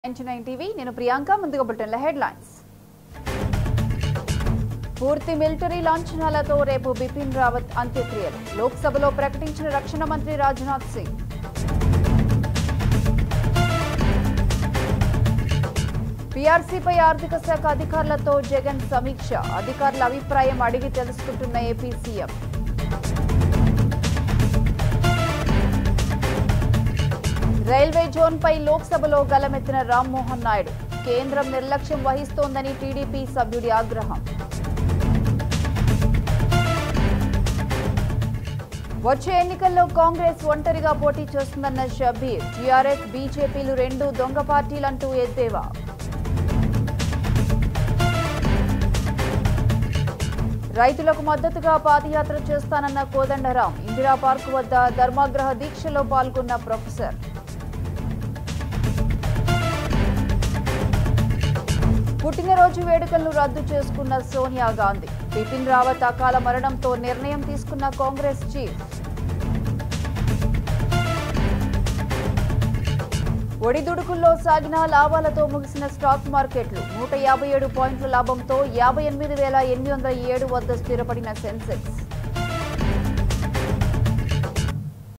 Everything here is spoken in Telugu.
99 టీవీ నేను ప్రియాంక ముందుగా బులెటిన్ల హెడ్లైన్స్ పూర్తి మిలిటరీ లాంఛనాలతో రేపు బిపిన్ రావత్ అంత్యక్రియలు లోక్సభలో ప్రకటించిన రక్షణ మంత్రి రాజ్నాథ్ సింగ్ పీఆర్సీపై ఆర్థిక శాఖ అధికారులతో జగన్ సమీక్ష అధికారుల అభిప్రాయం అడిగి తెలుసుకుంటున్న ఏపీ సీఎం రైల్వే జోన్పై లోక్సభలో గలమెత్తిన రామ్మోహన్ నాయుడు కేంద్రం నిర్లక్ష్యం వహిస్తోందని టీడీపీ సభ్యుడి ఆగ్రహం వచ్చే ఎన్నికల్లో కాంగ్రెస్ ఒంటరిగా పోటీ చేస్తుందన్న షబీర్ టీఆర్ఎస్ బీజేపీలు రెండు దొంగ పార్టీలంటూ ఎద్దేవా రైతులకు మద్దతుగా పాదయాత్ర చేస్తానన్న కోదండరాం ఇందిరా పార్క్ వద్ద ధర్మాగ్రహ దీక్షలో పాల్గొన్న ప్రొఫెసర్ పుట్టినరోజు వేడుకలను రద్దు చేసుకున్న సోనియా గాంధీ బిపిన్ రావత్ అకాల మరణంతో నిర్ణయం తీసుకున్న కాంగ్రెస్ చీఫ్ ఒడిదుడుకుల్లో సాగిన లాభాలతో ముగిసిన స్టాక్ మార్కెట్లు 157 పాయింట్ల లాభంతో 58,807 వద్ద స్థిరపడిన సెన్సెక్స్